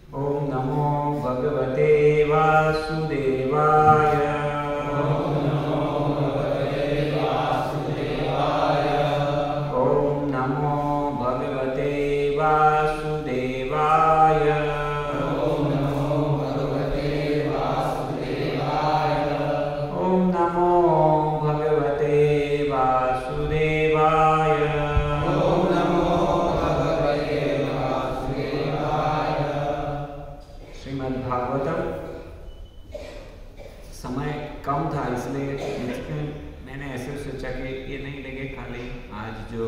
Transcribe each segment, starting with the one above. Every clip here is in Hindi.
ओम नमो भगवते वासुदेवाय। ओम नमो भगवते वासुदेवाय। ओम नमो भगवते वासुदेवाय। ओम नमो भगवते वासुदेवाय। ओम नमो भगवते वासुदेवाय। ओम नमो भगवते वासुदेवाय। श्रीमद् भागवतम। समय कम था इसलिए मैंने ऐसे सोचा कि ये नहीं लगे खाली आज जो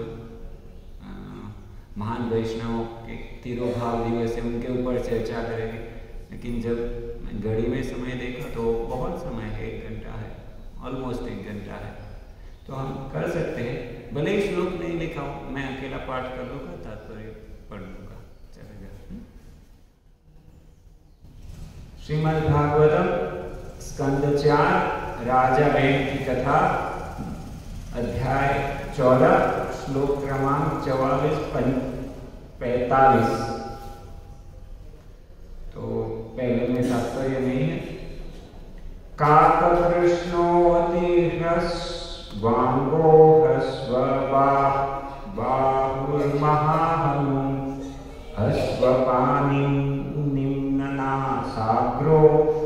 महान वैष्णवों के तिरुभाव दिवस है उनके ऊपर चर्चा करेंगे, लेकिन जब मैं घड़ी में समय देखा तो बहुत समय है, 1 घंटा है, ऑलमोस्ट 1 घंटा है, तो हम कर सकते हैं। भले ही श्लोक नहीं लिखा हो, मैं अकेला पाठ कर लूँगा, तात्पर्य पढ़ लूँगा, चलेगा। श्रीमद् भागवतम स्कंद 4 राजा वेद की कथा, अध्याय 14, श्लोक क्रमांक 44-45। तो पहले में तात्पर्य नहीं है। काककृष्णो अतिह्रस्वांगो ह्रस्वबाहुर्महाहनु ह्रस्वपाणिं निम्ननासाग्रो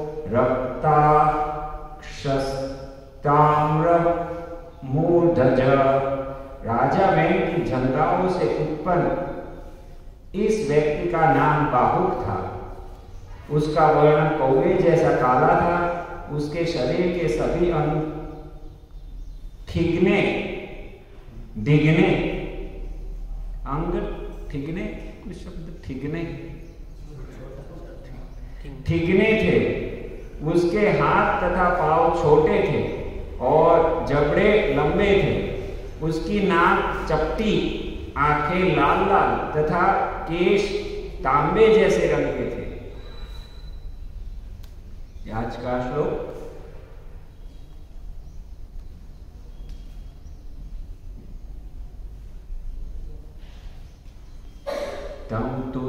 रक्ताक्षस्ताम्र मूर्धज। राजा वेद की जंघाओं से उत्पन्न इस व्यक्ति का नाम बाहुक था। उसका वर्ण कौवे जैसा काला था। उसके शरीर के सभी अंग ठिगने कुछ शब्द ठिगने थे। उसके हाथ तथा पांव छोटे थे और जबड़े लंबे थे। उसकी नाक चपटी, आंखें लाल लाल तथा केश तांबे जैसे रंग के थे। आज का श्लोक। तम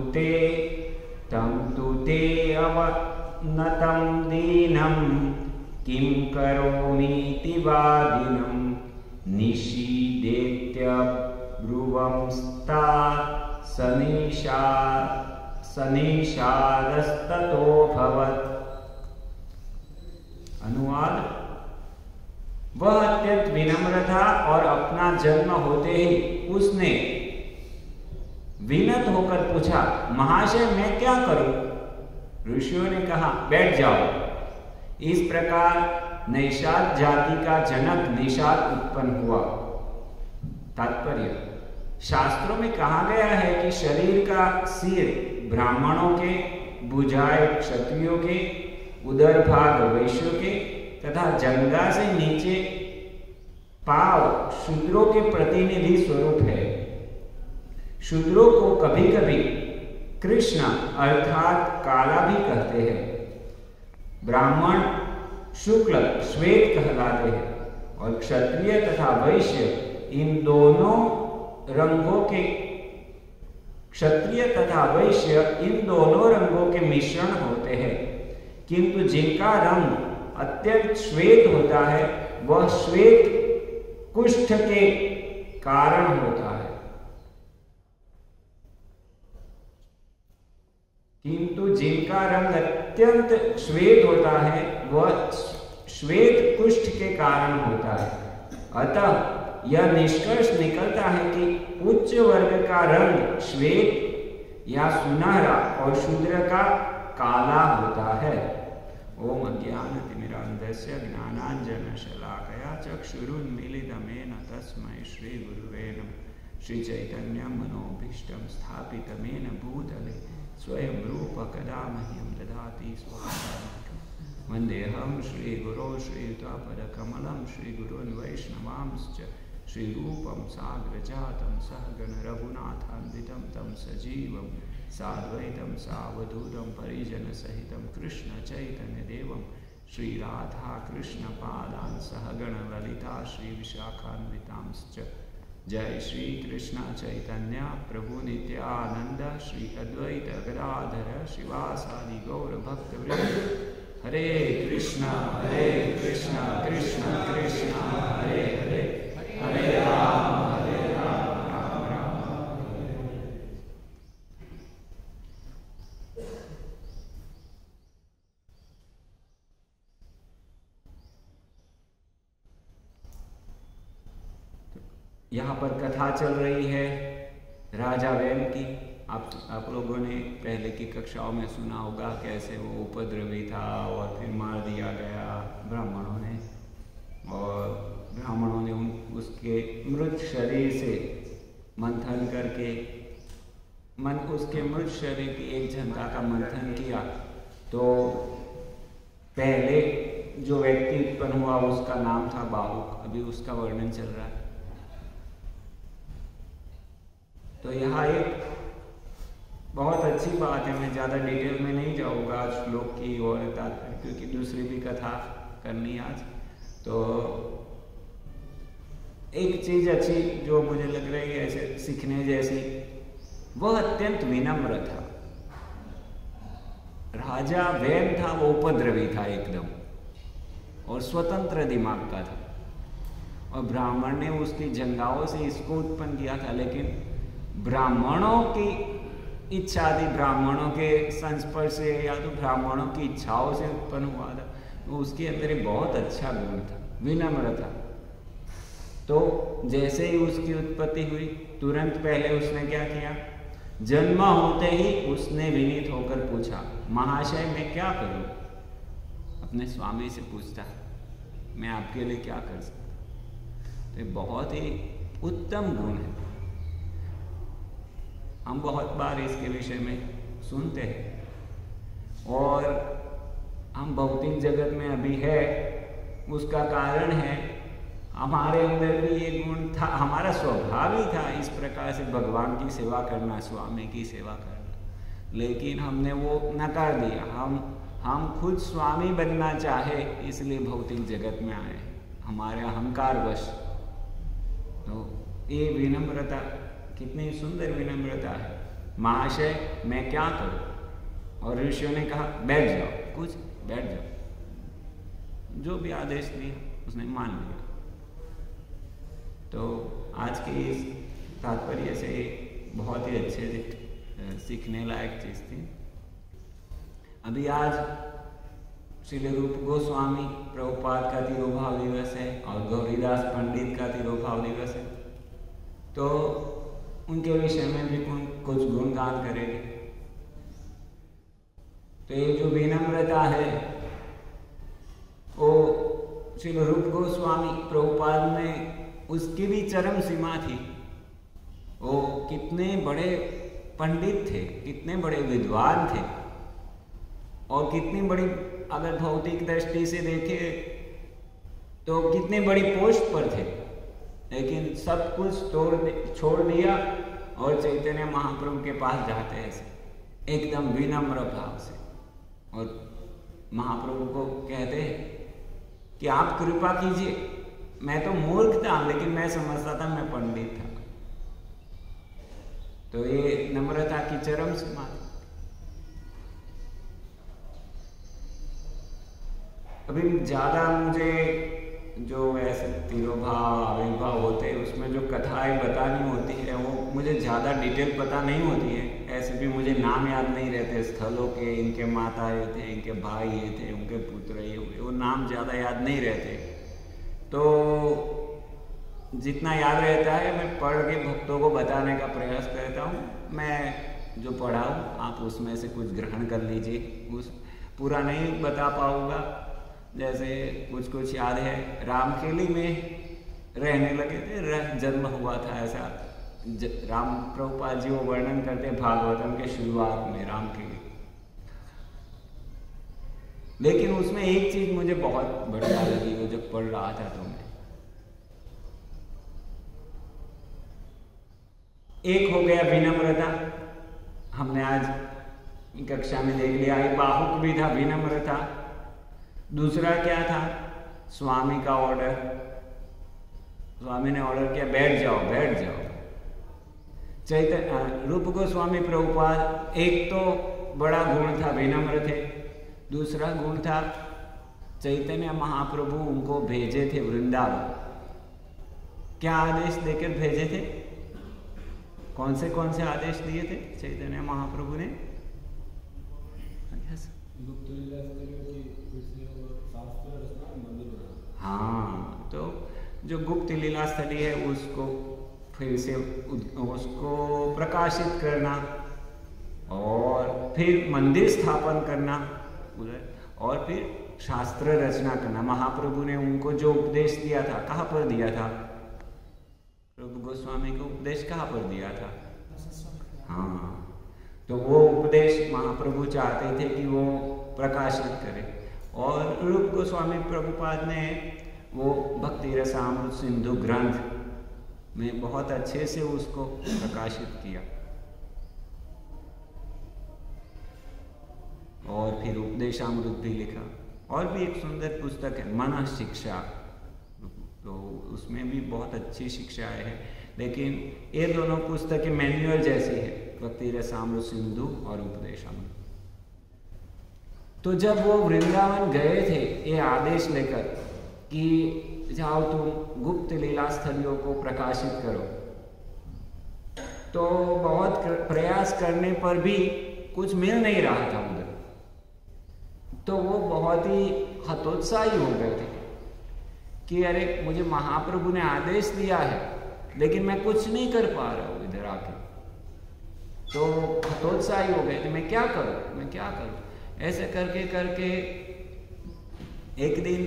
तु ते अवनतं दीनं किं करोमीति वादिनं निषीदेत्य ब्रुवंस्तात् सनिषादस्ततोऽभवत्। अनुवाद। वह अत्यंत विनम्र था और अपना जन्म होते ही उसने विनत होकर पूछा, महाशय मैं क्या करूं? ऋषियों ने कहा, बैठ जाओ। इस प्रकार नैषाद जाति का जनक निषाद उत्पन्न हुआ। तात्पर्य। शास्त्रों में कहा गया है कि शरीर का सिर ब्राह्मणों के, भुजाएं क्षत्रियों के, उदर भाग वैश्यों के तथा जंघा से नीचे पांव शूद्रों के प्रतिनिधि स्वरूप है। शूद्रों को कभी कभी कृष्ण अर्थात काला भी कहते हैं। ब्राह्मण शुक्ल श्वेत कहलाते हैं और क्षत्रिय तथा वैश्य इन दोनों रंगों के मिश्रण होते हैं, किंतु जिनका रंग अत्यंत श्वेत होता है वह श्वेत कुष्ठ के कारण होता है, किंतु जिनका रंग अत्यंत श्वेत होता है वह श्वेत कुष्ठ के कारण होता है। अतः यह निष्कर्ष निकलता है कि उच्च वर्ग का रंग श्वेत या सुनहरा और शूद्र का काला होता है। ओम अज्ञानतिमिरान्धस्य ज्ञानाञ्जनशलाकया चक्षुरुन्मीलितं तस्मै श्रीगुरुवे नमः। श्रीचैतन्यं मनोभीष्टं स्थापितमेन भूतले स्वयं रूप कदा मह्यं ददाति स्वाहान्तिकं। वन्देऽहं श्रीगुरो श्रीयुतापदकमलं श्रीगुरून् वैष्णवांश्च श्रीरूपं साग्रजातं सहगण रघुनाथान्वितं तं सजीवं साद्वैतं सावधूतं परिजनसहितं कृष्णचैतन्यदेवं श्रीराधाकृष्णपादान् सहगण ललिता श्रीविशाखान्वितांश्च। जय श्री कृष्ण चैतन्य प्रभु नित्यानंद श्री अद्वैत गदाधर श्रीवासादि गौर भक्त वृंद। हरे कृष्णा कृष्ण कृष्ण हरे हरे, हरे राम राम राम। यहाँ पर कथा चल रही है राजा वेन की। आप लोगों ने पहले की कक्षाओं में सुना होगा कैसे वो उपद्रवी था और फिर मार दिया गया ब्राह्मणों ने, और ब्राह्मणों ने उसके मृत शरीर से मंथन करके उसके मृत शरीर की एक झंका का मंथन किया, तो पहले जो व्यक्ति उत्पन्न हुआ उसका नाम था बाहुक। अभी उसका वर्णन चल रहा है। तो यहाँ एक बहुत अच्छी बात है, मैं ज़्यादा डिटेल में नहीं जाऊँगा श्लोक की और तात्पर्य, क्योंकि दूसरी भी कथा करनी आज। तो एक चीज़ अच्छी जो मुझे लग रही है ऐसे सीखने जैसी, वह अत्यंत विनम्र था। राजा वेन था, वो उपद्रवी था एकदम और स्वतंत्र दिमाग का था, और ब्राह्मण ने उसकी जंगाओं से इसको उत्पन्न किया था। लेकिन ब्राह्मणों की इच्छा थी, ब्राह्मणों के संस्पर्श से या तो ब्राह्मणों की इच्छाओं से उत्पन्न हुआ था, तो उसके अंदर एक बहुत अच्छा गुण था, विनम्र था। तो जैसे ही उसकी उत्पत्ति हुई, तुरंत पहले उसने क्या किया, जन्म होते ही उसने विनीत होकर पूछा, महाशय मैं क्या करूं? अपने स्वामी से पूछता, मैं आपके लिए क्या कर सकता? तो बहुत ही उत्तम गुण है। हम बहुत बार इसके विषय में सुनते हैं और हम भौतिक जगत में अभी है, उसका कारण है हमारे अंदर भी ये गुण था, हमारा स्वभाव ही था इस प्रकार से भगवान की सेवा करना, स्वामी की सेवा करना, लेकिन हमने वो नकार दिया। हम खुद स्वामी बनना चाहे इसलिए भौतिक जगत में आए, हमारे अहंकारवश। तो ये विनम्रता, कितनी सुंदर विनम्रता है। महाशय मैं क्या करूं? और ऋषियों ने कहा बैठ जाओ, कुछ बैठ जाओ। जो भी आदेश दिया उसने मान लिया। तो आज के इस तात्पर्य से बहुत ही अच्छे से सीखने लायक चीज थी। अभी आज श्री रूप गोस्वामी प्रभुपाद का तिरुभाव दिवस है और गौरीदास पंडित का तिरुभाव दिवस है, तो उनके विषय में भी कुछ गुणगान करेंगे। तो ये जो विनम्रता है वो श्री रूप गोस्वामी प्रभुपाद में उसकी भी चरम सीमा थी। वो कितने बड़े पंडित थे, कितने बड़े विद्वान थे, और कितनी बड़ी, अगर भौतिक दृष्टि से देखे तो कितनी बड़ी पोस्ट पर थे, लेकिन सब कुछ छोड़ दिया और चैतन्य महाप्रभु के पास जाते हैं एकदम विनम्र भाव से, और महाप्रभु को कहते हैं कि आप कृपा कीजिए, मैं तो मूर्ख था लेकिन मैं समझता था मैं पंडित था। तो ये नम्रता की चरम सीमा थी। अभी ज्यादा मुझे जो ऐसे तिरुभाव आविर्भाव होते हैं उसमें जो कथाएं बतानी होती है वो मुझे ज़्यादा डिटेल पता नहीं होती है। ऐसे भी मुझे नाम याद नहीं रहते स्थलों के, इनके माता ये थे, इनके भाई ये थे, उनके पुत्र ये हुए, वो नाम ज़्यादा याद नहीं रहते। तो जितना याद रहता है मैं पढ़ के भक्तों को बताने का प्रयास करता हूँ। मैं जो पढ़ा हूँ आप उसमें से कुछ ग्रहण कर लीजिए। उस पूरा नहीं बता पाऊँगा, जैसे कुछ याद है। रामखेली में रहने लगे थे, जन्म हुआ था ऐसा। राम प्रभुपाद जी वो वर्णन करते भागवतम के शुरुआत में रामखेली। लेकिन उसमें एक चीज मुझे बहुत बढ़िया लगी, वो जब पढ़ रहा था तो मैं, एक हो गया विनम्रता, हमने आज कक्षा में देख लिया। एक बाहुक भी था, विनम्र था। दूसरा क्या था? स्वामी का ऑर्डर। स्वामी ने ऑर्डर किया बैठ जाओ बैठ जाओ। चैतन्य रूप गोस्वामी प्रभुपाद, एक तो बड़ा गुण था, विनम्र थे। दूसरा गुण था चैतन्य महाप्रभु उनको भेजे थे वृंदावन। क्या आदेश देकर भेजे थे? कौन से आदेश दिए थे चैतन्य महाप्रभु ने? हाँ, तो जो गुप्त लीला स्थली है उसको फिर से उसको प्रकाशित करना और फिर मंदिर स्थापन करना उधर, और फिर शास्त्र रचना करना। महाप्रभु ने उनको जो उपदेश दिया था, कहाँ पर दिया था? प्रभु गोस्वामी को उपदेश कहाँ पर दिया था? हाँ, तो वो उपदेश महाप्रभु चाहते थे कि वो प्रकाशित करे, और रूप गोस्वामी प्रभुपाद ने वो भक्ति रसामृत सिंधु ग्रंथ में बहुत अच्छे से उसको प्रकाशित किया। और फिर उपदेशामृत भी लिखा, और भी एक सुंदर पुस्तक है मन शिक्षा, तो उसमें भी बहुत अच्छी शिक्षाएं हैं। लेकिन ये दोनों पुस्तकें मैनुअल जैसी है, भक्ति रसामृत सिंधु और उपदेशामृत। तो जब वो वृंदावन गए थे ये आदेश लेकर कि जाओ तुम गुप्त लीला स्थलियों को प्रकाशित करो, तो बहुत प्रयास करने पर भी कुछ मिल नहीं रहा था उधर। तो वो बहुत ही हतोत्साही हो गए थे कि अरे मुझे महाप्रभु ने आदेश दिया है लेकिन मैं कुछ नहीं कर पा रहा हूँ इधर आके। तो हतोत्साही हो गए थे, मैं क्या करूँ। ऐसे करके करके एक दिन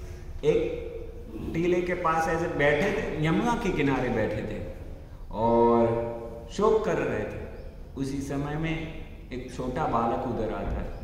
एक टीले के पास ऐसे बैठे थे, यमुना के किनारे बैठे थे और शोक कर रहे थे। उसी समय में एक छोटा बालक उधर आता है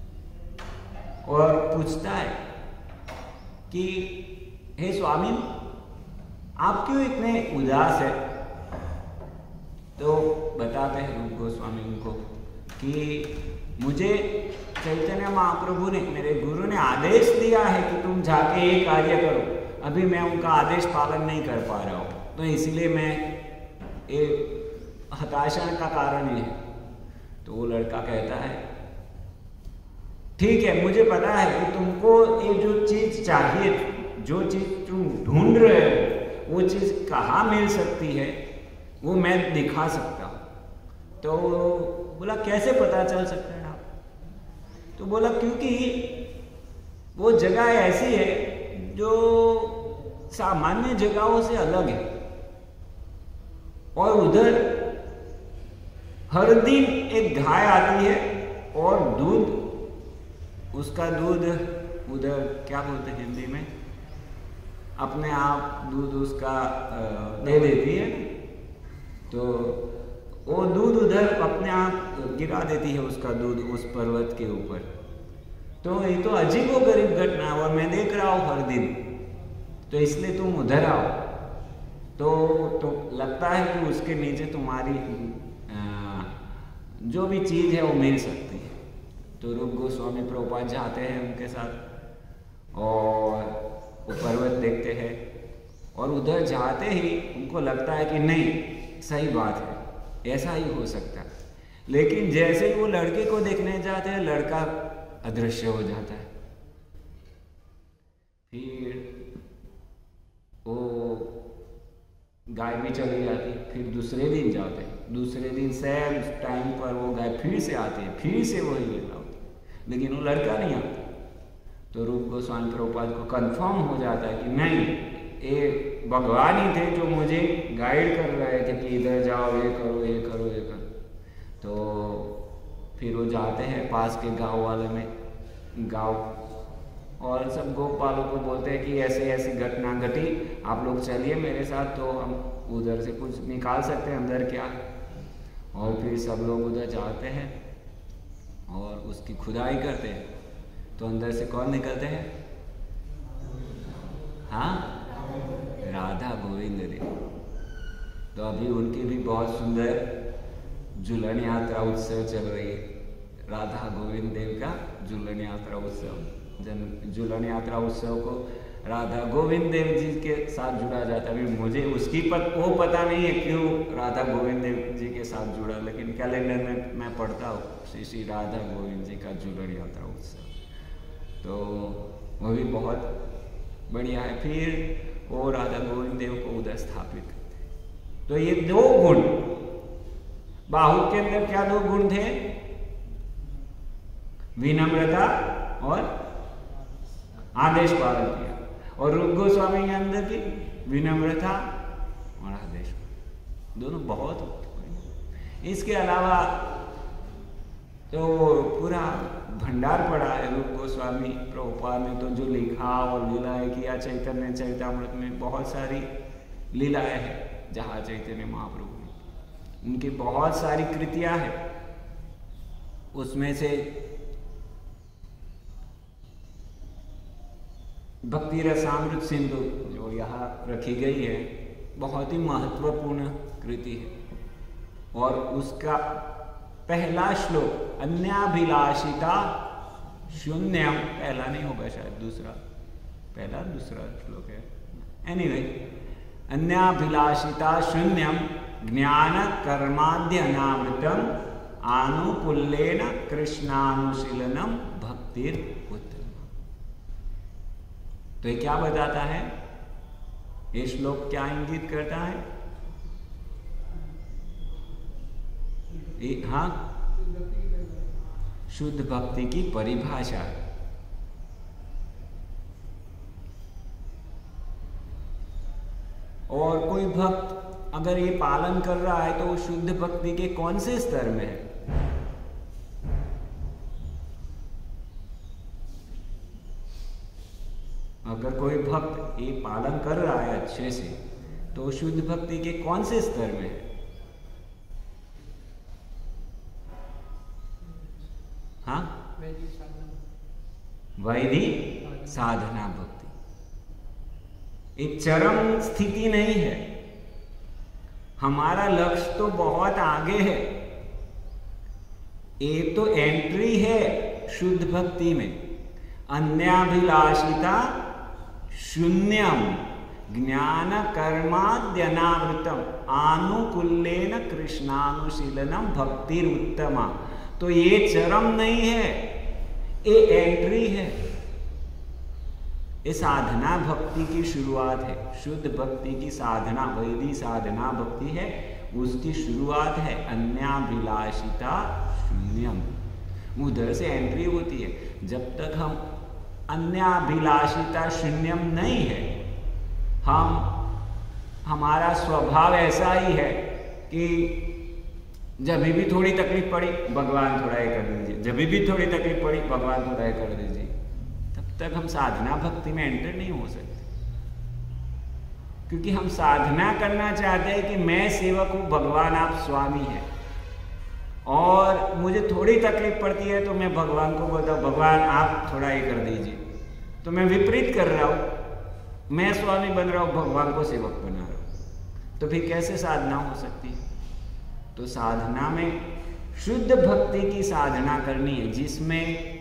और पूछता है कि हे स्वामी, आप क्यों इतने उदास है? तो बताते हैं रूप गोस्वामी उनको कि मुझे चैतन्य महाप्रभु ने, मेरे गुरु ने आदेश दिया है कि तुम जाके ये कार्य करो, अभी मैं उनका आदेश पालन नहीं कर पा रहा हूँ, तो इसलिए मैं ये हताशा का कारण ये है। तो वो लड़का कहता है ठीक है, मुझे पता है कि तुमको ये जो चीज चाहिए, जो चीज तुम ढूंढ रहे हो, वो चीज कहाँ मिल सकती है वो मैं दिखा सकता हूँ। तो बोला कैसे पता चल सकता है आप? तो बोला क्योंकि वो जगह ऐसी है जो सामान्य जगहों से अलग है, और उधर हर दिन एक गाय आती है और दूध, उसका दूध उधर क्या बोलते हैं हिंदी में, अपने आप दूध उसका दे देती है। तो वो दूध उधर अपने आप गिरा देती है उसका दूध उस पर्वत के ऊपर। तो ये तो अजीबोगरीब घटना है और मैं देख रहा हूँ हर दिन, तो इसलिए तुम उधर आओ। तो लगता है कि उसके नीचे तुम्हारी जो भी चीज है वो मिल सकती है। तो रूप गोस्वामी प्रभुपाद जाते हैं उनके साथ और वो पर्वत देखते हैं, और उधर जाते ही उनको लगता है कि नहीं सही बात है, ऐसा ही हो सकता है। लेकिन जैसे ही वो लड़के को देखने जाते हैं, लड़का अदृश्य हो जाता है। फिर वो गाय भी चली जाती, फिर दूसरे दिन जाते हैं, दूसरे दिन सेम टाइम पर वो गाय फिर से आती है, फिर से वही लीला होती है, लेकिन वो लड़का नहीं आता। तो रूप गोस्वामी प्रभुपाद को कंफर्म हो जाता है कि नहीं, ये भगवान ही थे जो मुझे गाइड कर रहे थे कि इधर जाओ, ये करो, ये करो, ये करो। तो फिर वो जाते हैं पास के गांव वाले में, गांव, और सब गोपालों को बोलते हैं कि ऐसे ऐसी घटना घटी, आप लोग चलिए मेरे साथ, तो हम उधर से कुछ निकाल सकते हैं अंदर क्या। और फिर सब लोग उधर जाते हैं और उसकी खुदाई करते हैं। तो अंदर से कौन निकलते हैं? हाँ, राधा गोविंद देव। तो अभी उनकी भी बहुत सुंदर झूलन यात्रा उत्सव चल रही है, राधा गोविंद देव का झूलन यात्रा उत्सव। झूलन यात्रा उत्सव को राधा गोविंद देव जी के साथ जुड़ा जाता है। अभी मुझे उसकी वो पता नहीं है क्यों राधा गोविंद देव जी के साथ जुड़ा, लेकिन कैलेंडर में मैं पढ़ता हूँ श्री श्री राधा गोविंद जी का जुलड़ यात्रा उत्सव, तो वो भी बहुत बढ़िया है। फिर वो राधा गोविंद देव को उधर स्थापित करते। तो ये दो गुण, बाहु के अंदर क्या दो गुण थे? विनम्रता और आदेश पालन किया। और रूप गोस्वामी के अंदर भी विनम्रता और आदेश, दोनों बहुत। इसके अलावा तो पूरा भंडार पड़ा है रूप गोस्वामी प्रभुपाद ने तो जो लिखा और लीलाएं किया। चैतन्य चरितामृत में बहुत सारी लीलाएं हैं जहाँ चैतन्य महाप्रभु ने, उनकी बहुत सारी कृतियां हैं। उसमें से भक्ति रसामृत सिंधु जो यहाँ रखी गई है, बहुत ही महत्वपूर्ण कृति है। और उसका पहला श्लोक अन्याभिलाषिता शून्यम, पहला नहीं होगा शायद, दूसरा, पहला दूसरा श्लोक है। एनीवे, अन्याभिलाषिता शून्यम ज्ञान कर्माद्य अनावृतम आनुकूल्येन कृष्णानुशीलनम भक्तिर उत्तम। तो ये क्या बताता है? ये श्लोक क्या इंगित करता है? हाँ, शुद्ध भक्ति की परिभाषा है। और कोई भक्त अगर ये पालन कर रहा है तो वो शुद्ध भक्ति के कौन से स्तर में है? अगर कोई भक्त ये पालन कर रहा है अच्छे से तो शुद्ध भक्ति के कौन से स्तर में है? हाँ, वैदिक साधना भक्ति। एक चरम स्थिति नहीं है, हमारा लक्ष्य तो बहुत आगे है। एक तो एंट्री है शुद्ध भक्ति में, अन्याभिलाषिता शून्यम ज्ञान कर्माद्यनावृतम आनुकूल्येन कृष्णानुशीलनम भक्तिर उत्तमा। तो ये चरम नहीं है, ये एंट्री है, ये साधना भक्ति की शुरुआत है। शुद्ध भक्ति की साधना, वैदिक साधना भक्ति है, उसकी शुरुआत है अन्याभिलाषिता शून्यम, उधर से एंट्री होती है। जब तक हम अन्याभिलाषिता शून्यम नहीं है, हमारा स्वभाव ऐसा ही है कि जब भी थोड़ी तकलीफ पड़ी भगवान थोड़ा ये कर दीजिए, जब भी थोड़ी तकलीफ पड़ी भगवान थोड़ा ये कर दीजिए, तब तक हम साधना भक्ति में एंटर नहीं हो सकते। क्योंकि हम साधना करना चाहते हैं कि मैं सेवक हूं, भगवान आप स्वामी हैं, और मुझे थोड़ी तकलीफ पड़ती है तो मैं भगवान को बोलता हूँ भगवान आप थोड़ा ये कर दीजिए। तो मैं विपरीत कर रहा हूँ, मैं स्वामी बन रहा हूँ, भगवान को सेवक बना रहा हूँ। तो फिर कैसे साधना हो सकती है? तो साधना में शुद्ध भक्ति की साधना करनी है, जिसमें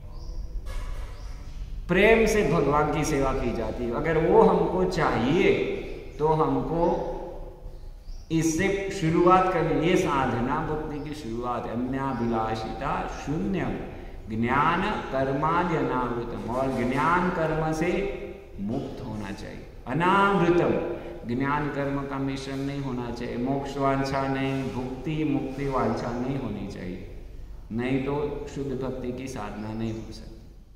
प्रेम से भगवान की सेवा की जाती है। अगर वो हमको चाहिए तो हमको इससे शुरुआत करनी, ये साधना भक्ति की शुरुआत है। अन्याभिलाषिता शून्यम ज्ञान कर्माद्य अनावृतम, और ज्ञान कर्म से मुक्त होना चाहिए। अनावृतम, ज्ञान कर्म का मिश्रण नहीं होना चाहिए, मोक्ष वांछा नहीं, भुक्ति मुक्ति वांछा नहीं होनी चाहिए, नहीं तो शुद्ध भक्ति की साधना नहीं हो सकती।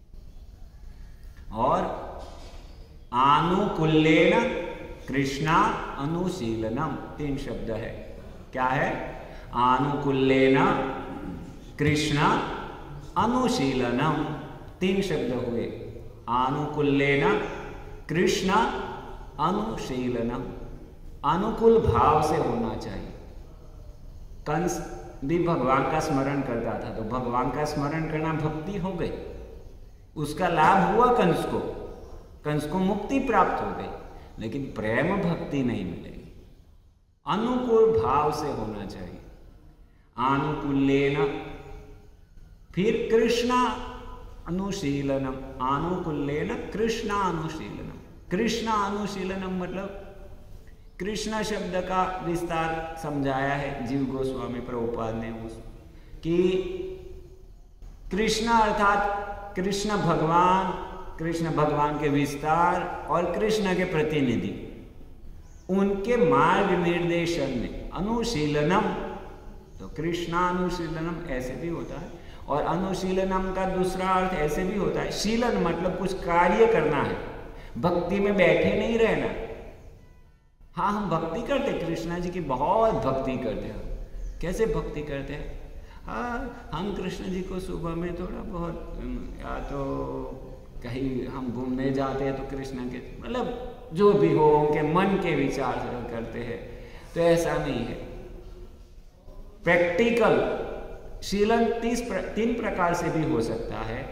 और आनुकूल्येन कृष्णा अनुशीलनम, 3 शब्द है। क्या है? आनुकूल्येन कृष्णा अनुशीलनम, 3 शब्द हुए। आनुकूल्येन कृष्णा अनुशीलनम, अनुकूल भाव से होना चाहिए। कंस भी भगवान का स्मरण करता था, तो भगवान का स्मरण करना भक्ति हो गई, उसका लाभ हुआ कंस को मुक्ति प्राप्त हो गई, लेकिन प्रेम भक्ति नहीं मिलेगी। अनुकूल भाव से होना चाहिए। आनुकूल्येन, फिर कृष्णा अनुशीलनम आनुकूल्येन कृष्णानुशीलनम। कृष्णानुशीलनम मतलब कृष्ण शब्द का विस्तार समझाया है जीव गोस्वामी प्रभुपाद ने उस कि कृष्ण अर्थात कृष्ण भगवान के विस्तार और कृष्ण के प्रतिनिधि, उनके मार्ग निर्देशन में अनुशीलनम, तो कृष्णानुशीलनम ऐसे भी होता है और अनुशीलनम का दूसरा अर्थ ऐसे भी होता है, शीलन मतलब कुछ कार्य करना है, भक्ति में बैठे नहीं रहना। हाँ, हम भक्ति करते, कृष्णा जी की बहुत भक्ति करते हैं। कैसे भक्ति करते हैं? हाँ, हम कृष्ण जी को सुबह में थोड़ा बहुत या तो कहीं हम घूमने जाते हैं तो कृष्ण के मतलब जो भी हो उनके मन के विचार करते हैं, तो ऐसा नहीं है। प्रैक्टिकल शीलन 3 प्रकार से भी हो सकता है।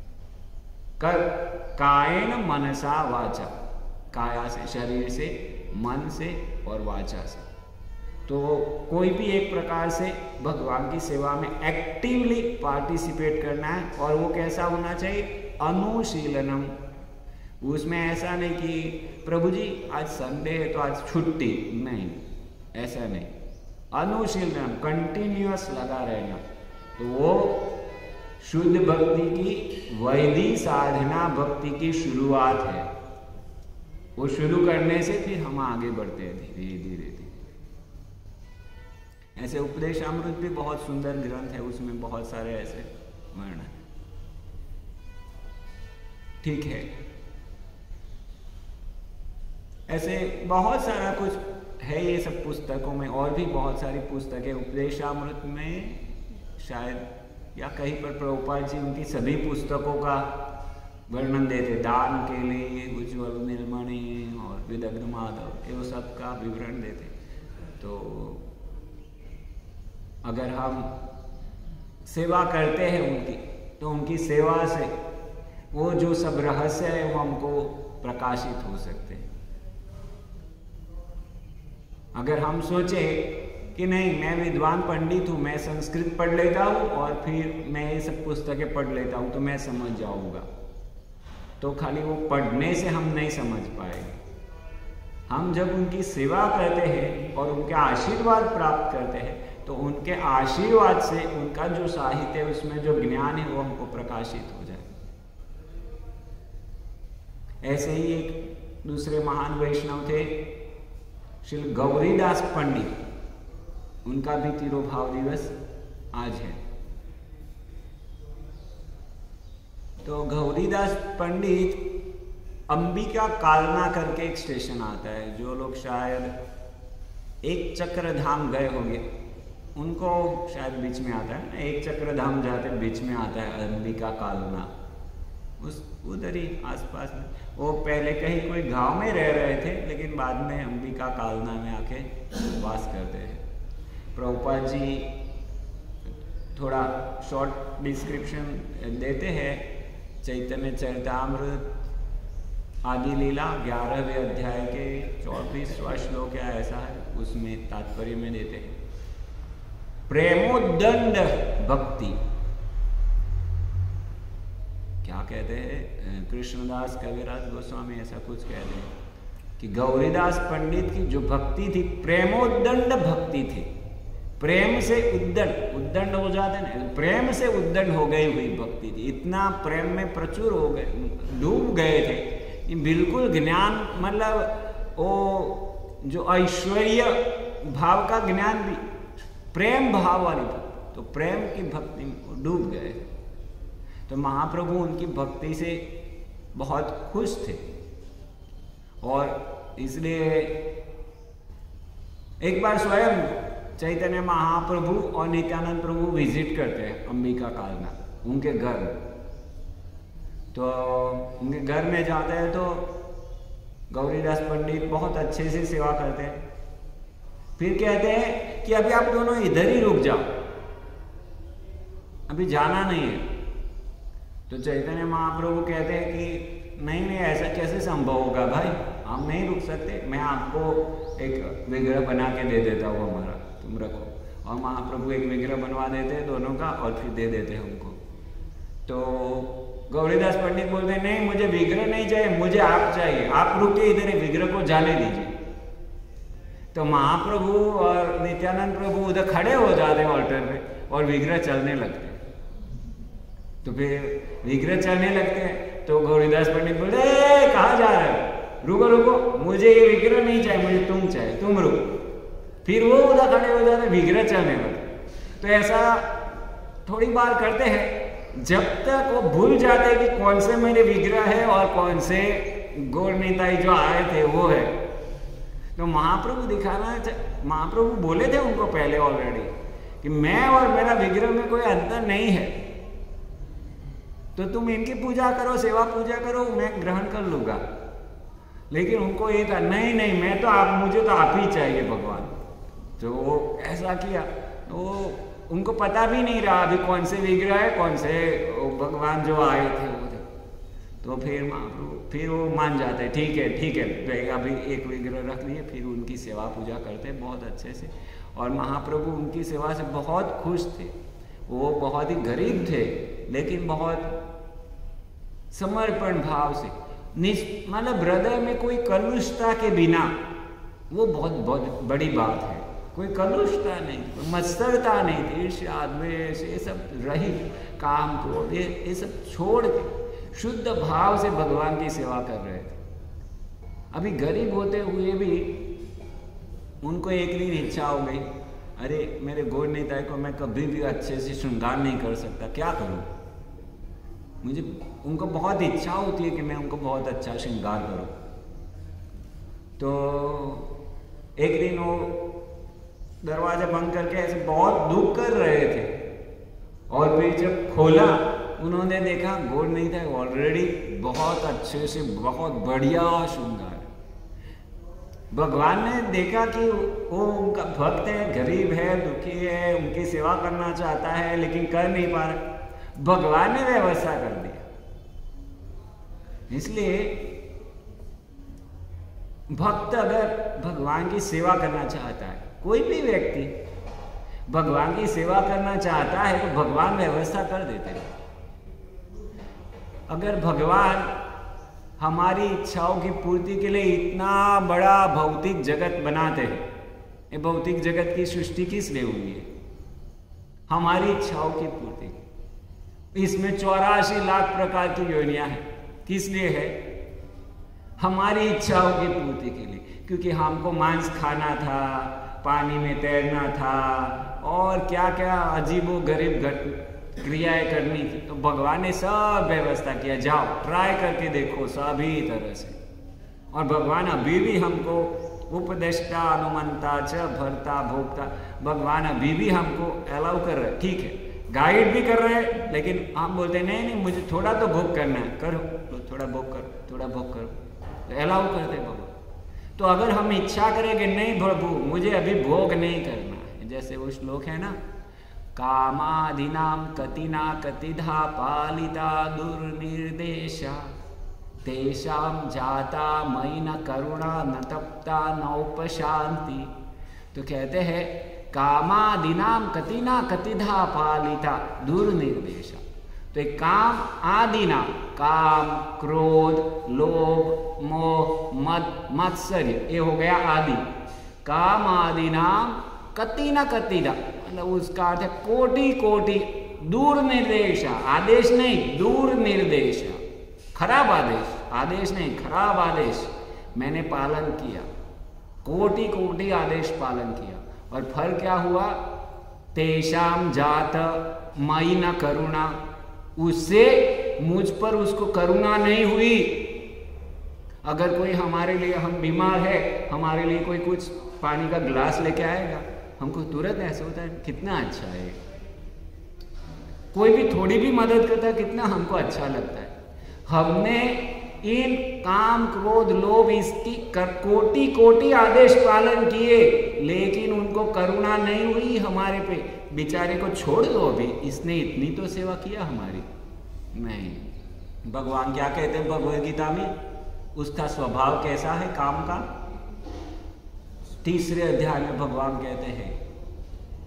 कायेन मनसा वाचा, काया से, शरीर से, मन से और वाचा से। तो कोई भी एक प्रकार से भगवान की सेवा में एक्टिवली पार्टिसिपेट करना है। और वो कैसा होना चाहिए? अनुशीलनम। उसमें ऐसा नहीं कि प्रभु जी आज संडे है तो आज छुट्टी, नहीं, ऐसा नहीं। अनुशीलनम, कंटिन्यूअस लगा रहना। तो वो शुद्ध भक्ति की वैदिक साधना भक्ति की शुरुआत है। वो शुरू करने से फिर हम आगे बढ़ते हैं धीरे धीरे। ऐसे उपदेशामृत भी बहुत सुंदर ग्रंथ है, उसमें बहुत सारे ऐसे वर्ण है। ठीक है, ऐसे बहुत सारा कुछ है ये सब पुस्तकों में, और भी बहुत सारी पुस्तकें उपदेशामृत में शायद या कहीं पर प्रभुपाद जी उनकी सभी पुस्तकों का वर्णन देते, दान के लिए उज्ज्वल नीलमणि और विदग्ध माधव, ये सब का विवरण देते। तो अगर हम सेवा करते हैं उनकी, तो उनकी सेवा से वो जो सब रहस्य है वो हमको प्रकाशित हो सकते हैं। अगर हम सोचे कि नहीं, मैं विद्वान पंडित हूँ, मैं संस्कृत पढ़ लेता हूँ और फिर मैं ये सब पुस्तकें पढ़ लेता हूँ तो मैं समझ जाऊँगा, तो खाली वो पढ़ने से हम नहीं समझ पाएंगे। हम जब उनकी सेवा करते हैं और उनके आशीर्वाद प्राप्त करते हैं, तो उनके आशीर्वाद से उनका जो साहित्य है उसमें जो ज्ञान है वो हमको प्रकाशित हो जाए। ऐसे ही एक दूसरे महान वैष्णव थे श्री गौरीदास पंडित, उनका भी तिरोभाव दिवस आज है। तो गौरीदास पंडित अंबिका कालना करके एक स्टेशन आता है, जो लोग शायद एक चक्र धाम गए होंगे उनको शायद बीच में आता है ना, एक चक्र धाम जाते बीच में आता है अंबिका कालना, उस उधर ही आसपास में। वो पहले कहीं कोई गांव में रह रहे थे, लेकिन बाद में अंबिका कालना में आके वास करते हैं। प्रभुपाद जी थोड़ा शॉर्ट डिस्क्रिप्शन देते हैं, चैतन्य चरितामृत आदि लीला 11वें अध्याय के 24वां श्लोक या ऐसा है, उसमें तात्पर्य में देते हैं प्रेमोदंड भक्ति। क्या कहते हैं? कृष्णदास कविराज गोस्वामी ऐसा कुछ कहते हैं कि गौरीदास पंडित की जो भक्ति थी प्रेमोदंड भक्ति थी। प्रेम से उद्दंड हो जाते ना, प्रेम से उद्दंड हो गई हुई भक्ति थी। इतना प्रेम में प्रचुर हो गए, डूब गए थे, बिल्कुल ज्ञान मतलब वो जो ऐश्वर्य भाव का ज्ञान भी, प्रेम भाव वाली भक्ति, तो प्रेम की भक्ति में डूब गए। तो महाप्रभु उनकी भक्ति से बहुत खुश थे और इसलिए एक बार स्वयं चैतन्य महाप्रभु और नित्यानंद प्रभु विजिट करते हैं अंबिका कालना उनके घर में। तो उनके घर में जाते हैं तो गौरीदास पंडित बहुत अच्छे से सेवा करते हैं। फिर कहते हैं कि अभी आप दोनों इधर ही रुक जाओ, अभी जाना नहीं है। तो चैतन्य महाप्रभु कहते हैं कि नहीं नहीं, ऐसा कैसे संभव होगा भाई, हम नहीं रुक सकते, मैं आपको एक विग्रह बना के दे देता हूँ हमारा, तुम रखो। और महाप्रभु एक विग्रह बनवा देते हैं दोनों का और फिर दे देते हैं उनको। तो गौरीदास पंडित बोलते नहीं मुझे विग्रह नहीं चाहिए, मुझे आप चाहिए, आप रुकिए इधर, विग्रह को जाने दीजिए। तो महाप्रभु और नित्यानंद प्रभु उधर खड़े हो जाते ऑल्टर पे और विग्रह चलने लगते। तो फिर विग्रह चलने लगते हैं तो गौरीदास पंडित बोलते कहाँ जा रहे हो, रुको रुको, मुझे ये विग्रह नहीं चाहिए, मुझे तुम चाहिए, तुम रुको। फिर वो उधर खड़े हो जाते, विग्रह चलने लगते। तो ऐसा थोड़ी बार करते हैं जब तक वो भूल जाते हैं कि कौन से मेरे विग्रह है और कौन से गौर निताई जो आए थे वो है। तो महाप्रभु बोले थे उनको पहले ऑलरेडी कि मैं और मेरा विग्रह में कोई अंतर नहीं है, तो तुम इनकी पूजा करो, सेवा पूजा करो, मैं ग्रहण कर लूंगा। लेकिन उनको ये था नहीं नहीं, मैं तो मुझे तो आप ही चाहिए भगवान। तो वो ऐसा किया, तो उनको पता भी नहीं रहा अभी कौन से विग्रह है, कौन से भगवान जो आए थे वो थे। तो फिर महाप्रभु फिर वो मान जाते हैं, ठीक है अभी एक विग्रह रख लिए, फिर उनकी सेवा पूजा करते हैं बहुत अच्छे से। और महाप्रभु उनकी सेवा से बहुत खुश थे। वो बहुत ही गरीब थे लेकिन बहुत समर्पण भाव से, मतलब हृदय में कोई कलुषता के बिना, वो बहुत बड़ी बात है। कोई कलुषता नहीं, कोई मत्सरता नहीं थी, ईर्ष्या द्वेष ये सब रहित, काम क्रोध ये सब छोड़ के शुद्ध भाव से भगवान की सेवा कर रहे थे। अभी गरीब होते हुए भी उनको एक दिन इच्छा हो गई, अरे मेरे गौर निताई को मैं कभी भी अच्छे से श्रृंगार नहीं कर सकता, क्या करूं? मुझे उनको बहुत इच्छा होती है कि मैं उनको बहुत अच्छा श्रृंगार करूं। तो एक दिन वो दरवाजा बंद करके ऐसे बहुत दुख कर रहे थे और फिर जब खोला उन्होंने देखा गौर निताई ऑलरेडी बहुत अच्छे से बहुत बढ़िया श्रृंगार। भगवान ने देखा कि वो उनका भक्त है, गरीब है, दुखी है, उनकी सेवा करना चाहता है लेकिन कर नहीं पा रहा। भगवान ने व्यवस्था कर दिया। इसलिए भक्त अगर भगवान की सेवा करना चाहता है, कोई भी व्यक्ति भगवान की सेवा करना चाहता है तो भगवान व्यवस्था कर देते हैं। अगर भगवान हमारी इच्छाओं की पूर्ति के लिए इतना बड़ा भौतिक जगत बनाते हैं, ये भौतिक जगत की सृष्टि किस लिए हुई है? हमारी इच्छाओं की पूर्ति। इसमें 84 लाख प्रकार की योनियां हैं, किस लिए है? हमारी इच्छाओं की पूर्ति के लिए। क्योंकि हमको मांस खाना था, पानी में तैरना था और क्या क्या अजीबो गरीब क्रियाएं करनी थी, तो भगवान ने सब व्यवस्था किया, जाओ ट्राई करके देखो सभी तरह से। और भगवान अभी भी हमको उपदेष्टा अनुमंता च भरता भोक्ता, भगवान अभी भी हमको अलाउ कर रहे, ठीक है गाइड भी कर रहे हैं, लेकिन हम बोलते नहीं मुझे थोड़ा तो भोग करना है, करो थोड़ा भोग करो, थोड़ा भोग करो, तो अलाउ करते भगवान। तो अगर हम इच्छा करेंगे नहीं प्रभु मुझे अभी भोग नहीं करना है, जैसे वो श्लोक है ना, कामादिनाम कतिना कतिधा पालिता दुर्निर्देशा तेषाम जाता मयि न करुणा न तप्ता नौपशांति। तो कहते हैं कामादिनाम कतिना कतिधा पालिता दुर्निर्देशा। तो एक काम आदिना, काम क्रोध लोभ मोह मद मत्सर्य, ये हो गया आदि। काम आदिनाम कतिना कतिधा, मतलब उसका अर्थ है कोटि कोटि, दूर निर्देशा, आदेश नहीं दूर निर्देशा, खराब आदेश, आदेश नहीं खराब आदेश मैंने पालन किया, कोटि कोटि आदेश पालन किया। और फल क्या हुआ? तेषाम जात मयि न करुणा, उससे मुझ पर उसको करुणा नहीं हुई। अगर कोई हमारे लिए, हम बीमार है, हमारे लिए कोई कुछ पानी का गिलास लेके आएगा, हमको तुरंत ऐसा होता है कितना अच्छा है। कोई भी थोड़ी भी मदद करता है कितना हमको अच्छा लगता है। हमने इन काम क्रोध लोभ इसकी कोटि कोटि आदेश पालन किए, लेकिन उनको करुणा नहीं हुई हमारे पे, बेचारे को छोड़ दो, अभी इसने इतनी तो सेवा किया हमारी नहीं। भगवान क्या कहते हैं भगवद गीता में, उसका स्वभाव कैसा है काम का? 3 अध्याय में भगवान कहते हैं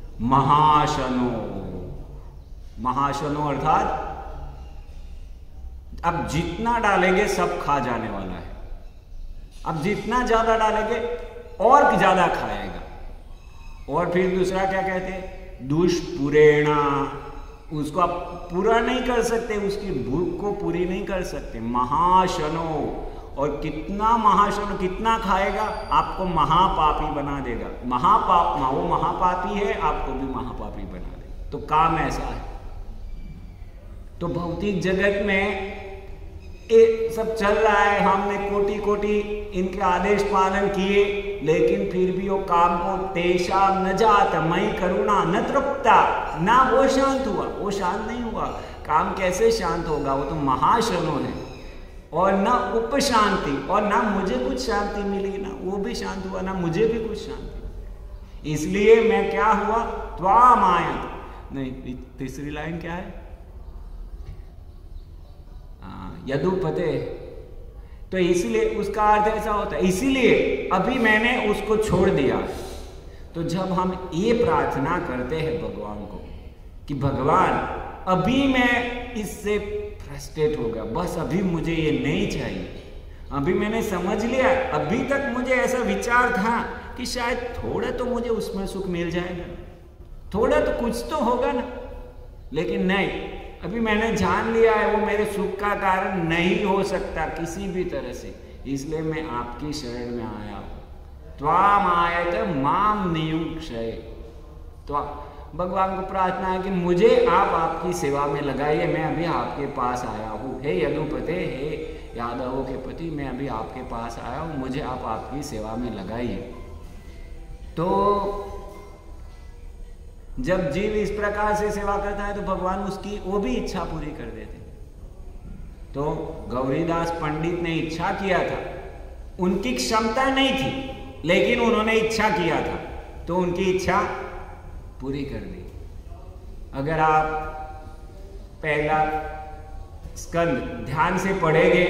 महाशनो। महाशनो अर्थात अब जितना डालेंगे सब खा जाने वाला है। अब जितना ज्यादा डालेंगे और ज्यादा खाएगा। और फिर दूसरा क्या कहते हैं, दुष्पुरेणा, उसको आप पूरा नहीं कर सकते, उसकी भूख को पूरी नहीं कर सकते। महाशनो, और कितना महाशनो, कितना खाएगा आपको महापापी बना देगा। वो महापापी है, आपको भी महापापी बना देगा। तो काम ऐसा है। तो भौतिक जगत में ये सब चल रहा है, हमने कोटि कोटि इनके आदेश पालन किए, लेकिन फिर भी वो काम को तेषाम न जात मई करुणा न तृप्ता, ना वो शांत हुआ, वो शांत नहीं हुआ। काम कैसे शांत होगा, वो तो महाशनो है। और न उपशांति, और ना मुझे कुछ शांति मिली, ना वो भी शांत हुआ, ना मुझे भी कुछ शांति। इसलिए मैं क्या हुआ, त्वाम आयत। नहीं, तीसरी लाइन क्या है, यदुपते। तो इसलिए उसका अर्थ ऐसा होता है, इसीलिए अभी मैंने उसको छोड़ दिया। तो जब हम ये प्रार्थना करते हैं भगवान को कि भगवान अभी मैं इससे फ्रस्ट्रेट हो गया, बस अभी मुझे ये नहीं चाहिए, अभी मैंने समझ लिया, अभी तक मुझे ऐसा विचार था कि शायद थोड़ा तो मुझे उसमें सुख मिल जाएगा, थोड़ा तो कुछ तो होगा ना, लेकिन नहीं, अभी मैंने जान लिया है वो मेरे सुख का कारण नहीं हो सकता किसी भी तरह से, इसलिए मैं आपकी शरण में आया हूं। त्वाम आयत माम नियुक्षय। तो भगवान को प्रार्थना है कि मुझे आप आपकी सेवा में लगाइए, मैं अभी आपके पास आया हूँ। हे यदुपते, हे यादवों के पति, मैं अभी आपके पास आया हूँ, मुझे आप आपकी सेवा में लगाइए। तो जब जीव इस प्रकार से सेवा करता है तो भगवान उसकी वो भी इच्छा पूरी कर देते। तो गौरीदास पंडित ने इच्छा किया था, उनकी क्षमता नहीं थी लेकिन उन्होंने इच्छा किया था, तो उनकी इच्छा पूरी कर दी। अगर आप पहला स्कंद ध्यान से पढ़ेंगे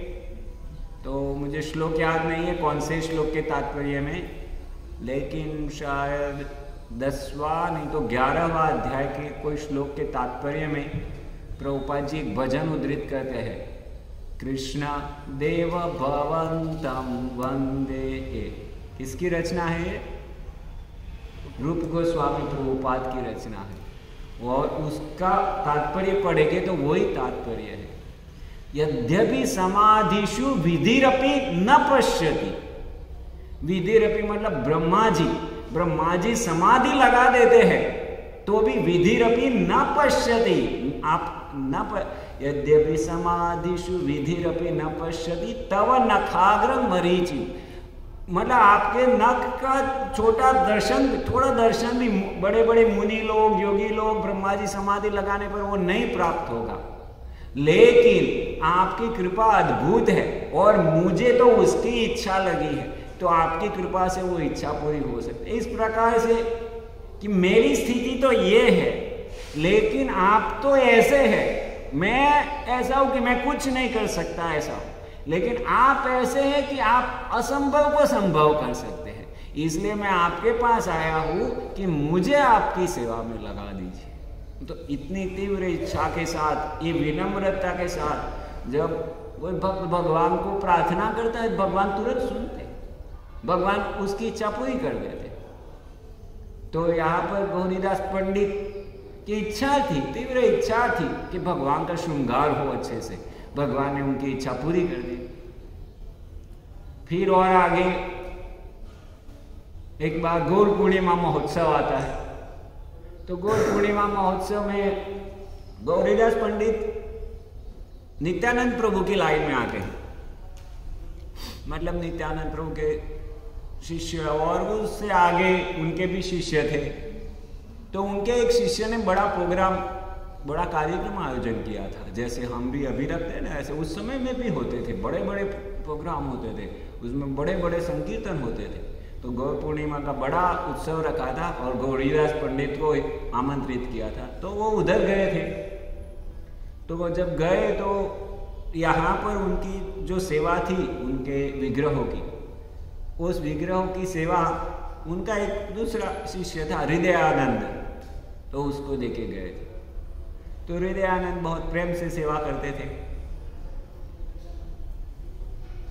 तो मुझे श्लोक याद नहीं है कौन से श्लोक के तात्पर्य में, लेकिन शायद 10वां नहीं तो 11वां अध्याय के कोई श्लोक के तात्पर्य में प्रभुपाद जी एक भजन उद्धृत करते हैं, कृष्ण देव भवंतम वंदे। किसकी रचना है? रूप गोस्वामी प्रभुपाद की रचना है, और उसका तात्पर्य पढ़ेंगे तो वही तात्पर्य है। यद्यपि समाधिषु विधिरपि न पश्यति। विधिरपि मतलब ब्रह्मा जी समाधि लगा देते हैं तो भी विधिरपि न पश्यति। आप न यद्यपि समाधिषु विधिरपि न पश्यति तव नखाग्रम मरीचि, मतलब आपके नख का छोटा दर्शन, थोड़ा दर्शन भी बड़े बड़े मुनि लोग, योगी लोग ब्रह्मा जी समाधि लगाने पर वो नहीं प्राप्त होगा, लेकिन आपकी कृपा अद्भुत है और मुझे तो उसकी इच्छा लगी है, तो आपकी कृपा से वो इच्छा पूरी हो सकती है। इस प्रकार से कि मेरी स्थिति तो ये है लेकिन आप तो ऐसे हैं, मैं ऐसा हूं कि मैं कुछ नहीं कर सकता ऐसा हूं, लेकिन आप ऐसे हैं कि आप असंभव को संभव कर सकते हैं, इसलिए मैं आपके पास आया हूं कि मुझे आपकी सेवा में लगा दीजिए। तो इतनी तीव्र इच्छा के साथ, ये विनम्रता के साथ जब वो भक्त भगवान को प्रार्थना करता है, भगवान तुरंत सुनते, भगवान उसकी इच्छा पूरी कर देते। तो यहाँ पर गौरीदास पंडित की इच्छा थी, तीव्र इच्छा थी कि भगवान का श्रृंगार हो अच्छे से, भगवान ने उनकी इच्छा पूरी कर दी। फिर और आगे एक बार गौर पूर्णिमा महोत्सव आता है, तो गौर पूर्णिमा महोत्सव में गौरीदास पंडित नित्यानंद प्रभु की लाइन में आते हैं, मतलब नित्यानंद प्रभु के शिष्य और उससे आगे उनके भी शिष्य थे। तो उनके एक शिष्य ने बड़ा कार्यक्रम आयोजन किया था, जैसे हम भी अभी रखते हैं ना, ऐसे उस समय में भी होते थे, बड़े बड़े प्रोग्राम होते थे, उसमें बड़े बड़े संकीर्तन होते थे। तो गौर पूर्णिमा का बड़ा उत्सव रखा था और गौरीदास पंडित को आमंत्रित किया था, तो वो उधर गए थे। तो वो जब गए तो यहाँ पर उनकी जो सेवा थी उनके विग्रहों की, उस विग्रहों की सेवा उनका एक दूसरा शिष्य था हृदयानंद, तो उसको देके गए थे। तो हृदयानंद बहुत प्रेम से सेवा करते थे,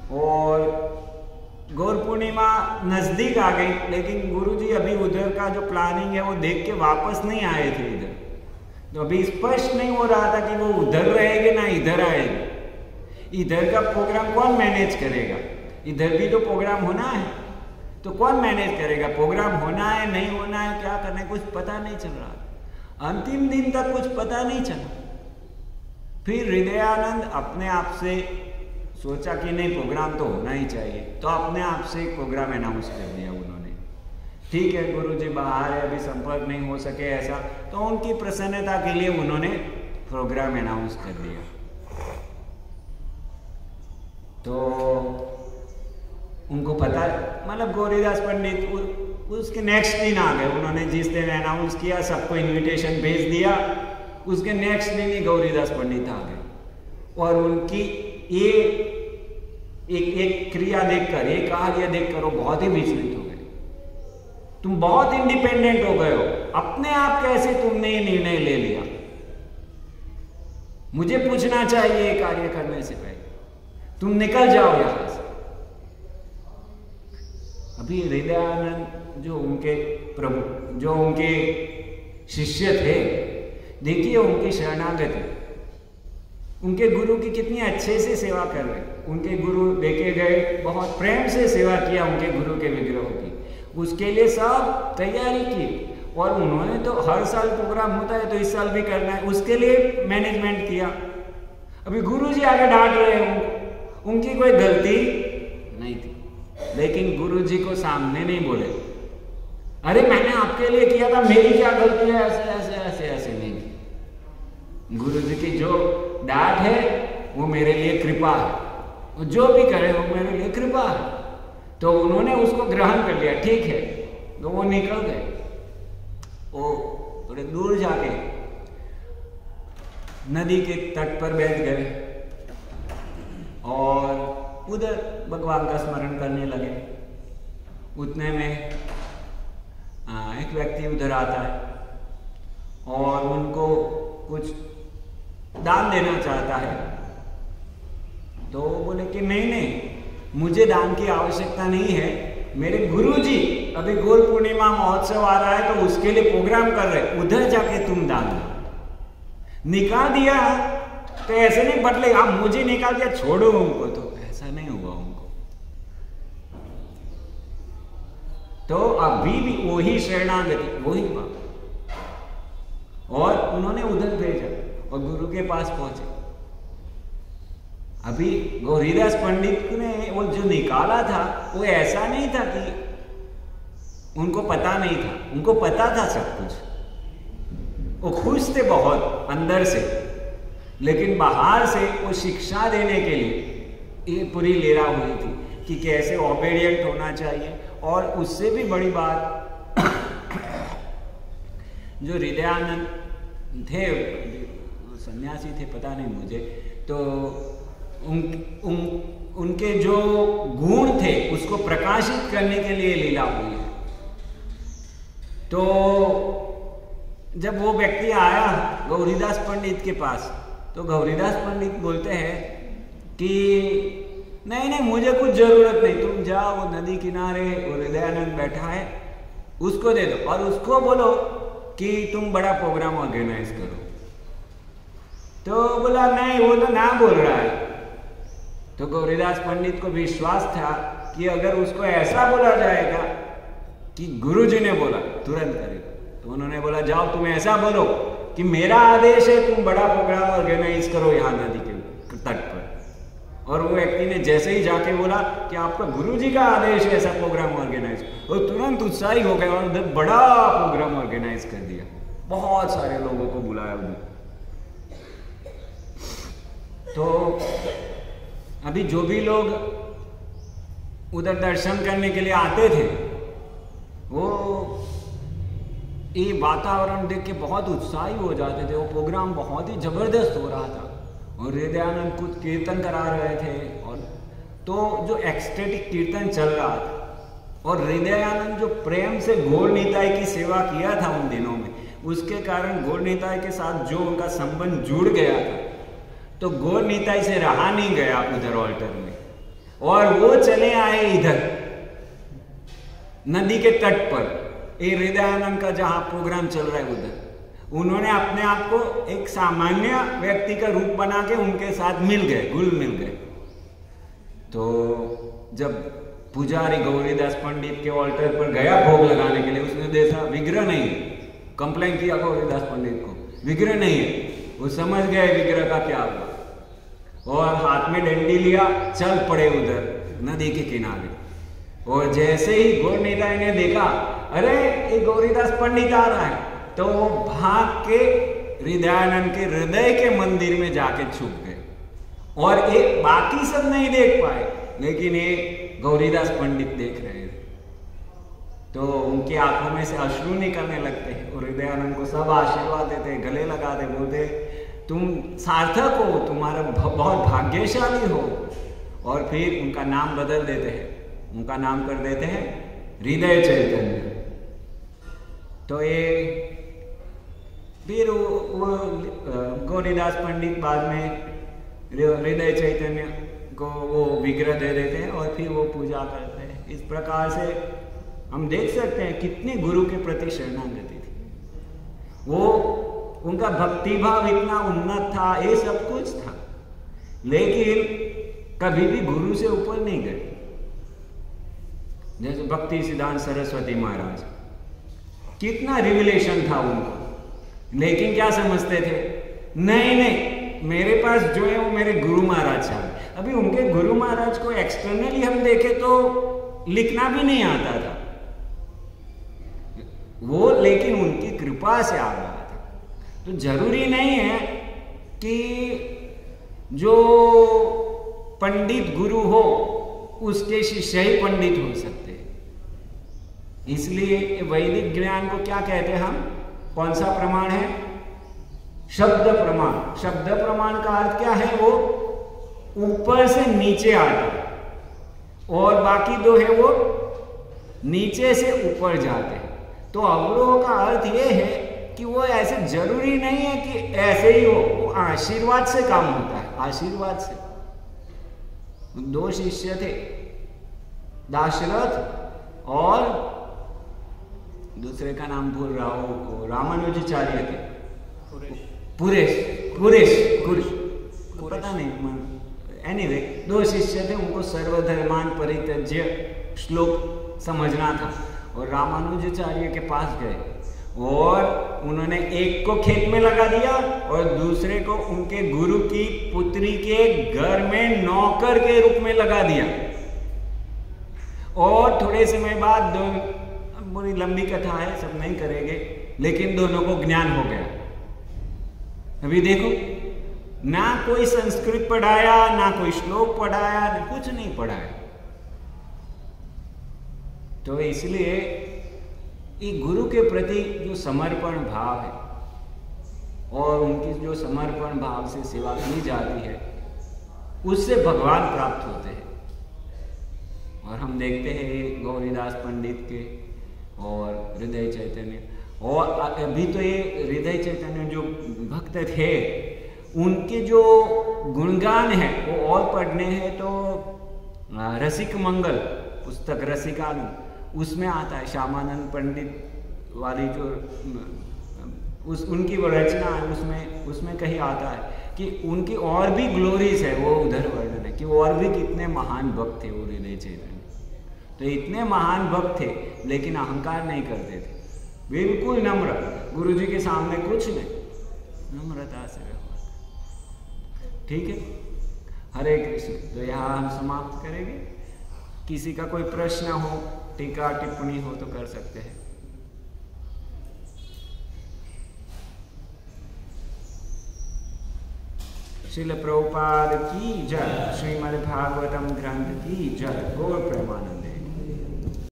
और गौर पूर्णिमा नजदीक आ गई, लेकिन गुरुजी अभी उधर का जो प्लानिंग है वो देख के वापस नहीं आए थे इधर। तो अभी स्पष्ट नहीं हो रहा था कि वो उधर रहेंगे ना इधर आएंगे। इधर का प्रोग्राम कौन मैनेज करेगा? इधर भी तो प्रोग्राम होना है, तो कौन मैनेज करेगा? प्रोग्राम होना है नहीं होना है क्या करना है कुछ पता नहीं चल रहा। अंतिम दिन तक कुछ पता नहीं चला। फिर हृदयानंद अपने आप से सोचा कि नहीं प्रोग्राम तो होना ही चाहिए, तो अपने आप से एक प्रोग्राम अनाउंस कर दिया उन्होंने। ठीक है गुरुजी बाहर है अभी संपर्क नहीं हो सके ऐसा, तो उनकी प्रसन्नता के लिए उन्होंने प्रोग्राम अनाउंस कर दिया। तो उनको पता मतलब गौरीदास पंडित उसके नेक्स्ट दिन आ गए। उन्होंने जिस दिन अनाउंस किया सबको इनविटेशन भेज दिया, उसके नेक्स्ट दिन ही गौरीदास पंडित आ गए और उनकी ये एक क्रिया देखकर, एक कार्य देखकर वो बहुत ही विचलित हो गए। तुम बहुत इंडिपेंडेंट हो गए हो, अपने आप कैसे तुमने ये निर्णय ले लिया? मुझे पूछना चाहिए ये कार्य करने से पहले, तुम निकल जाओ यहां से। अभी हृदयानंद जो उनके प्रभु जो उनके शिष्य थे, देखिए उनकी शरणागति, उनके गुरु की कितनी अच्छे से सेवा कर रहे। उनके गुरु देखे गए, बहुत प्रेम से सेवा किया उनके गुरु के विग्रहों की, उसके लिए सब तैयारी की। और उन्होंने तो हर साल प्रोग्राम होता है तो इस साल भी करना है, उसके लिए मैनेजमेंट किया। अभी गुरु जी आगे डांट रहे हैं, उनकी कोई गलती नहीं थी, लेकिन गुरु जी को सामने नहीं बोले अरे मैंने आपके लिए किया था, मेरी क्या गलती है, ऐसे ऐसे ऐसे ऐसे नहीं की। गुरु जी की जो डांट है वो मेरे लिए कृपा है, जो भी करे वो मेरे लिए कृपा है। तो उन्होंने उसको ग्रहण कर लिया, ठीक है। तो वो निकल गए, वो थोड़े दूर जाके नदी के तट पर बैठ गए और उधर भगवान का स्मरण करने लगे। उतने में एक व्यक्ति उधर आता है और उनको कुछ दान देना चाहता है। तो बोले कि नहीं नहीं, मुझे दान की आवश्यकता नहीं है, मेरे गुरुजी अभी गौर पूर्णिमा महोत्सव आ रहा है तो उसके लिए प्रोग्राम कर रहे, उधर जाके तुम दान दो। निकाल दिया तो ऐसे नहीं बदले, आप मुझे निकाल दिया छोड़ो उनको, तो ऐसा नहीं हुआ उनको। तो अभी भी वही शरणागति, वही बात। और उन्होंने उधर भेजा और गुरु के पास पहुंचे। अभी गौरीदास पंडित ने वो जो निकाला था वो ऐसा नहीं था कि उनको पता नहीं था, उनको पता था सब कुछ। वो खुश थे बहुत अंदर से, लेकिन बाहर से वो शिक्षा देने के लिए ये पूरी लीला हुई थी कि कैसे ओबेडिएंट होना चाहिए। और उससे भी बड़ी बात जो हृदयानंद थे, सन्यासी थे पता नहीं मुझे, तो उनके जो गुण थे उसको प्रकाशित करने के लिए लीला हुई है। तो जब वो व्यक्ति आया गौरीदास पंडित के पास, तो गौरीदास पंडित बोलते हैं कि नहीं नहीं मुझे कुछ जरूरत नहीं, तुम जाओ वो नदी किनारे वो हृदयानंद बैठा है उसको दे दो और उसको बोलो कि तुम बड़ा प्रोग्राम ऑर्गेनाइज करो। तो बोला नहीं, वो तो ना बोल रहा है। तो गौरीदास पंडित को विश्वास था कि अगर उसको ऐसा बोला जाएगा कि गुरुजी ने बोला तुरंत करेगा। तो उन्होंने बोला जाओ तुम ऐसा बोलो कि मेरा आदेश है, तुम बड़ा प्रोग्राम ऑर्गेनाइज करो यहाँ नदी के तट पर। और वो व्यक्ति ने जैसे ही जाके बोला कि आपका गुरुजी का आदेश है ऐसा प्रोग्राम ऑर्गेनाइज, वो तुरंत उत्साही हो गया और उधर बड़ा प्रोग्राम ऑर्गेनाइज कर दिया, बहुत सारे लोगों को बुलाया उधर। तो अभी जो भी लोग उधर दर्शन करने के लिए आते थे वो ये वातावरण देख के बहुत उत्साही हो जाते थे। वो प्रोग्राम बहुत ही जबरदस्त हो रहा था और हृदयानंद कुछ कीर्तन करा रहे थे, और तो जो एक्सटेटिक कीर्तन चल रहा था और हृदयानंद जो प्रेम से गौर निताई की सेवा किया था उन दिनों में, उसके कारण गौर निताई के साथ जो उनका संबंध जुड़ गया था, तो गौर निताई से रहा नहीं गया उधर ऑल्टर में। और वो चले आए इधर नदी के तट पर, ये हृदयानंद का जहां प्रोग्राम चल रहा है उधर। उन्होंने अपने आप को एक सामान्य व्यक्ति का रूप बना के उनके साथ मिल गए, घुल मिल गए। तो जब पुजारी गौरीदास पंडित के ऑल्टर पर गया भोग लगाने के लिए, उसने देखा विग्रह नहीं है, कंप्लेन किया गौरीदास पंडित को, विग्रह नहीं है। वो समझ गए विग्रह का क्या हुआ और हाथ में डंडी लिया, चल पड़े उधर नदी के किनारे। और जैसे ही गौर निताई ने देखा, अरे ये गौरीदास पंडित आ रहा है, तो वो भाग के हृदयानंद के हृदय के मंदिर में जाके छुप गए। और एक बाकी सब नहीं देख पाए, लेकिन ये गौरीदास पंडित देख रहे थे। तो उनकी आंखों में से अश्रु निकलने लगते हैं और हृदयानंद को सब आशीर्वाद देते, गले लगाते, बोलते तुम सार्थक हो, तुम्हारा बहुत भाग्यशाली हो। और फिर उनका नाम बदल देते हैं, उनका नाम कर देते हैं हृदय चैतन्य। तो ये फिर वो गौरीदास पंडित बाद में हृदय चैतन्य को वो विग्रह दे देते हैं और फिर वो पूजा करते हैं। इस प्रकार से हम देख सकते हैं कितने गुरु के प्रति शरणागति थी। वो उनका भक्ति भाव इतना उन्नत था, ये सब कुछ था, लेकिन कभी भी गुरु से ऊपर नहीं गए। जैसे भक्ति सिद्धांत सरस्वती महाराज, कितना रिविलेशन था उनको, लेकिन क्या समझते थे, नहीं नहीं मेरे पास जो है वो मेरे गुरु महाराज चाहिए। अभी उनके गुरु महाराज को एक्सटर्नली हम देखें तो लिखना भी नहीं आता था वो, लेकिन उनकी कृपा से आ रहा था। तो जरूरी नहीं है कि जो पंडित गुरु हो उसके शिष्य ही पंडित हो सकते हैं। इसलिए वैदिक ज्ञान को क्या कहते हैं हम, कौन सा प्रमाण है, शब्द प्रमाण। शब्द प्रमाण का अर्थ क्या है, वो ऊपर से नीचे आता है, और बाकी दो है वो नीचे से ऊपर जाते हैं। तो अवरोह का अर्थ ये है कि वो ऐसे जरूरी नहीं है कि ऐसे ही हो, वो आशीर्वाद से काम होता है, आशीर्वाद से। दो शिष्य थे, दाशरथ और दूसरे का नाम भूल रहा हूं, रामानुजाचार्य थे, पुरेश पता नहीं, एनीवे दो शिष्य थे, उनको सर्वधर्मान परित्यज्य श्लोक समझना था। और रामानुजाचार्य के पास गए और उन्होंने एक को खेत में लगा दिया और दूसरे को उनके गुरु की पुत्री के घर में नौकर के रूप में लगा दिया। और थोड़े समय बाद, बड़ी लंबी कथा है, सब नहीं करेंगे, लेकिन दोनों को ज्ञान हो गया। अभी देखो, ना कोई संस्कृत पढ़ाया, ना कोई श्लोक पढ़ाया, कुछ नहीं पढ़ाया। तो इसलिए ये गुरु के प्रति जो समर्पण भाव है और उनकी जो समर्पण भाव से सेवा की जाती है, उससे भगवान प्राप्त होते हैं। और हम देखते हैं गौरीदास पंडित के और हृदय चैतन्य, और अभी तो ये हृदय चैतन्य जो भक्त थे, उनके जो गुणगान है वो और पढ़ने हैं तो रसिक मंगल पुस्तक, रसिकानंद, उसमें आता है श्यामानंद पंडित वाली जो उनकी वो रचना है, उसमें कहीं आता है कि उनकी और भी ग्लोरीज है, वो उधर वर्णन है कि और भी कितने महान भक्त थे वो हृदय चैतन्य। तो इतने महान भक्त थे, लेकिन अहंकार नहीं करते थे, बिल्कुल नम्र, गुरुजी के सामने कुछ नहीं, नम्रता से व्यवहार। ठीक है, हरे कृष्ण। तो यहाँ हम समाप्त करेंगे। किसी का कोई प्रश्न हो, टीका टिप्पणी हो तो कर सकते हैं। श्रील प्रभुपाद की जय, श्रीमद् भागवतम ग्रंथ की जय, गौर प्रेमानंदे।